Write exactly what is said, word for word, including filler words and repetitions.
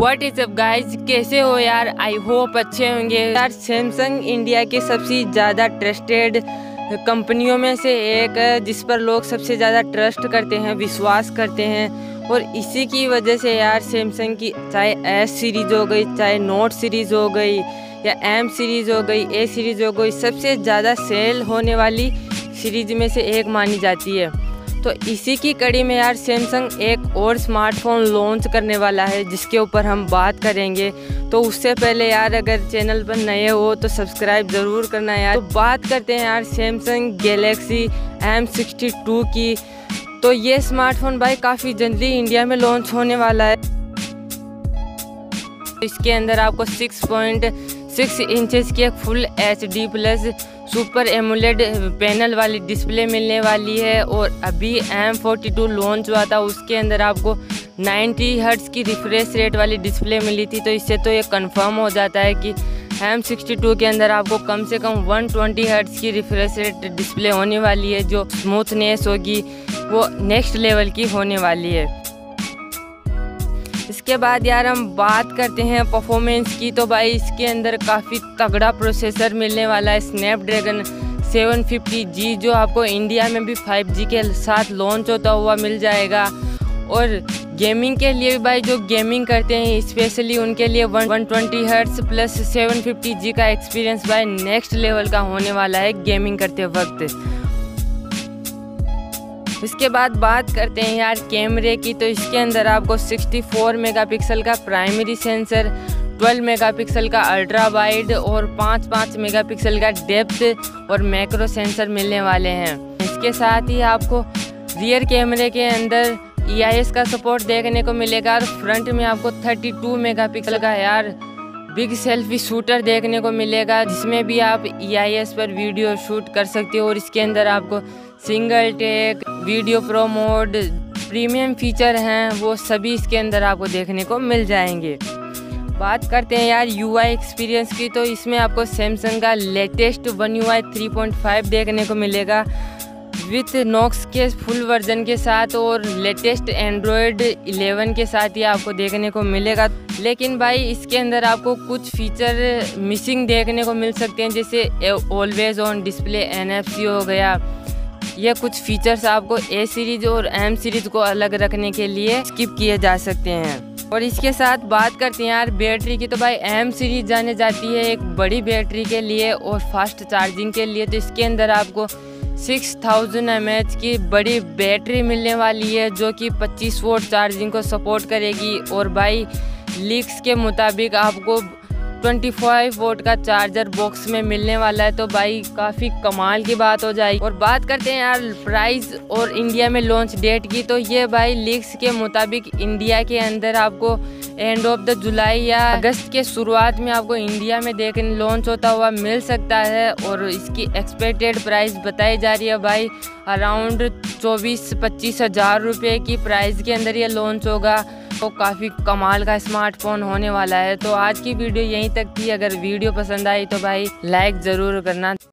What is up guys, कैसे हो यार। आई होप अच्छे होंगे यार। सैमसंग इंडिया के सबसे ज़्यादा ट्रस्टेड कंपनियों में से एक है, जिस पर लोग सबसे ज़्यादा ट्रस्ट करते हैं, विश्वास करते हैं। और इसी की वजह से यार सैमसंग की चाहे एस सीरीज़ हो गई, चाहे नोट सीरीज़ हो गई या एम सीरीज़ हो गई, ए सीरीज़ हो गई, सबसे ज़्यादा सेल होने वाली सीरीज़ में से एक मानी जाती है। तो इसी की कड़ी में यार सैमसंग एक और स्मार्टफोन लॉन्च करने वाला है, जिसके ऊपर हम बात करेंगे। तो उससे पहले यार अगर चैनल पर नए हो तो सब्सक्राइब ज़रूर करना यार। तो बात करते हैं यार Samsung Galaxy M sixty two की। तो ये स्मार्टफोन भाई काफ़ी जल्दी इंडिया में लॉन्च होने वाला है। इसके अंदर आपको सिक्स पॉइंट सिक्स इंचेस की एक full H D plus super AMOLED panel वाली डिस्प्ले मिलने वाली है। और अभी एम फोर्टी टू लॉन्च हुआ था, उसके अंदर आपको नाइंटी हर्ट्ज़ की रिफ्रेश रेट वाली डिस्प्ले मिली थी। तो इससे तो ये कंफर्म हो जाता है कि एम सिक्सटी टू के अंदर आपको कम से कम वन ट्वेंटी हर्ट्ज़ की रिफ्रेश रेट डिस्प्ले होने वाली है। जो स्मूथनेस होगी वो नेक्स्ट लेवल की होने वाली है। इसके बाद यार हम बात करते हैं परफॉर्मेंस की। तो भाई इसके अंदर काफ़ी तगड़ा प्रोसेसर मिलने वाला है, स्नैपड्रैगन सेवन फिफ्टी जी, जो आपको इंडिया में भी फाइव जी के साथ लॉन्च होता हुआ मिल जाएगा। और गेमिंग के लिए भाई जो गेमिंग करते हैं स्पेशली उनके लिए one twenty hertz plus seven fifty G का एक्सपीरियंस भाई नेक्स्ट लेवल का होने वाला है गेमिंग करते वक्त। इसके बाद बात करते हैं यार कैमरे की। तो इसके अंदर आपको सिक्सटी फोर मेगापिक्सल का प्राइमरी सेंसर, ट्वेल्व मेगापिक्सल का अल्ट्रा वाइड और पाँच पाँच मेगापिक्सल का डेप्थ और मैक्रो सेंसर मिलने वाले हैं। इसके साथ ही आपको रियर कैमरे के अंदर ई आई एस का सपोर्ट देखने को मिलेगा। और फ्रंट में आपको थर्टी टू मेगापिक्सल का यार बिग सेल्फी शूटर देखने को मिलेगा, जिसमें भी आप ई आई एस पर वीडियो शूट कर सकते हो। और इसके अंदर आपको single take, video pro mode, premium feature हैं, वो सभी इसके अंदर आपको देखने को मिल जाएंगे। बात करते हैं यार यू आई एक्सपीरियंस की। तो इसमें आपको सैमसंग का latest One U I three point five देखने को मिलेगा विथ नॉक्स के फुल वर्जन के साथ, और लेटेस्ट एंड्रॉयड इलेवन के साथ ही आपको देखने को मिलेगा। लेकिन भाई इसके अंदर आपको कुछ फीचर मिसिंग देखने को मिल सकते हैं, जैसे always on display, N F C हो गया। ये कुछ फीचर्स आपको ए सीरीज और एम सीरीज को अलग रखने के लिए स्किप किए जा सकते हैं। और इसके साथ बात करते हैं यार बैटरी की। तो भाई एम सीरीज जाने जाती है एक बड़ी बैटरी के लिए और फास्ट चार्जिंग के लिए। तो इसके अंदर आपको सिक्स थाउजेंड एम एच की बड़ी बैटरी मिलने वाली है, जो कि पच्चीस वोल्ट चार्जिंग को सपोर्ट करेगी। और भाई लीक्स के मुताबिक आपको पच्चीस वोल्ट का चार्जर बॉक्स में मिलने वाला है। तो भाई काफ़ी कमाल की बात हो जाएगी। और बात करते हैं यार प्राइस और इंडिया में लॉन्च डेट की। तो ये भाई लीक्स के मुताबिक इंडिया के अंदर आपको एंड ऑफ द जुलाई या अगस्त के शुरुआत में आपको इंडिया में देखने लॉन्च होता हुआ मिल सकता है। और इसकी एक्सपेक्टेड प्राइस बताई जा रही है भाई अराउंड चौबीस पच्चीस हज़ार रुपये की प्राइस के अंदर ये लॉन्च होगा। तो काफ़ी कमाल का स्मार्टफोन होने वाला है। तो आज की वीडियो यहीं तक थी। अगर वीडियो पसंद आई तो भाई लाइक ज़रूर करना।